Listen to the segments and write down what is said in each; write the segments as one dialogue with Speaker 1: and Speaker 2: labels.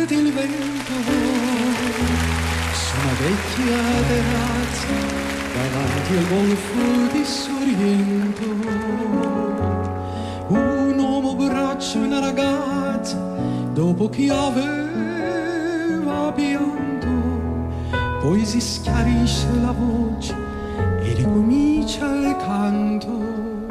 Speaker 1: senti il vento su una vecchia terrazza davanti al golfo di Sorrento. Un uomo abbraccia una ragazza dopo che aveva pianto, poi si schiarisce la voce e ricomincia il canto.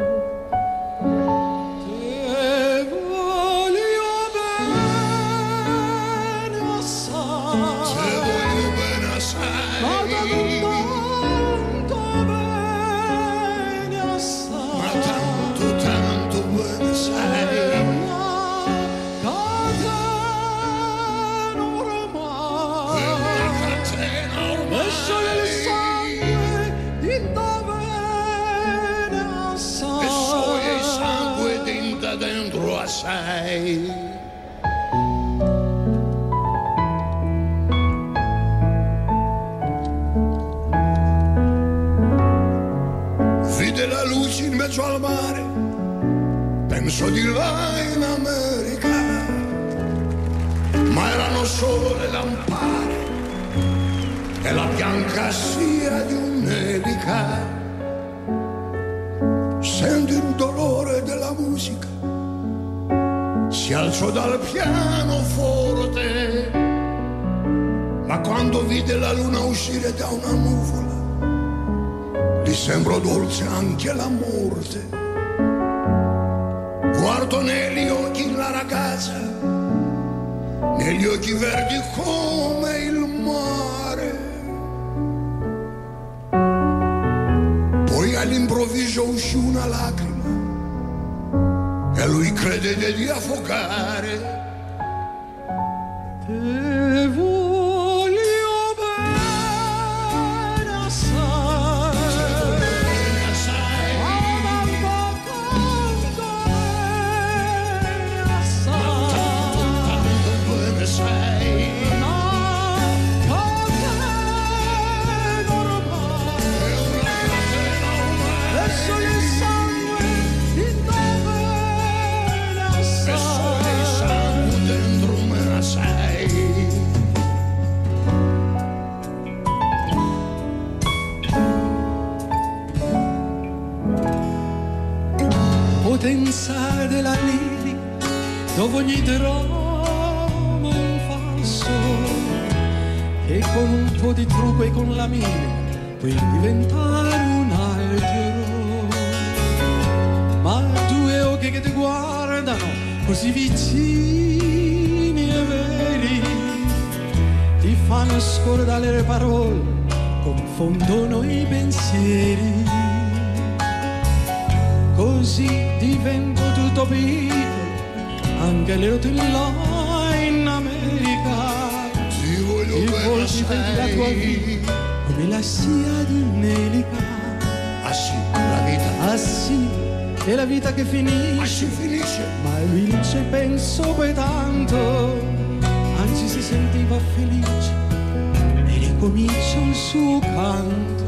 Speaker 2: Vide la luce in mezzo al mare, pensò di là in America, ma erano solo le lampade e la bianca scia di un'elica. Sentì il dolore della musica, si alzò dal pianoforte, ma quando vide la luna uscire da una nuvola, gli sembrò dolce anche la morte. Guardò negli occhi la ragazza, negli occhi verdi come il mare. Poi all'improvviso uscì una lacrima e lui credette di affogare.
Speaker 1: Te voglio bene assai, amando tanto bene assai,
Speaker 2: Bene sei,
Speaker 1: no, con te ormai,
Speaker 2: è una catena ormai,
Speaker 1: verso il sangue in dove
Speaker 2: e solo il sangue dentro me la sei.
Speaker 1: potenza della lirica dove ogni dramma è un falso e con un po' di trucco e con la mimica puoi diventare un altro, ma due occhi che ti guardano così vicini e veri ti fanno scordare le parole, confondono i pensieri. Così divento tutto piccolo, anche le rotte là in America.
Speaker 2: Ti voglio
Speaker 1: Il
Speaker 2: bene
Speaker 1: volto della tua vita, come la scia di un'elica.
Speaker 2: Ah sì, la vita,
Speaker 1: Ah sì, è la vita che
Speaker 2: ah
Speaker 1: finisce,
Speaker 2: si finisce.
Speaker 1: ma lui non ci pensò poi tanto, anzi si sentiva felice e ricomincia il suo canto.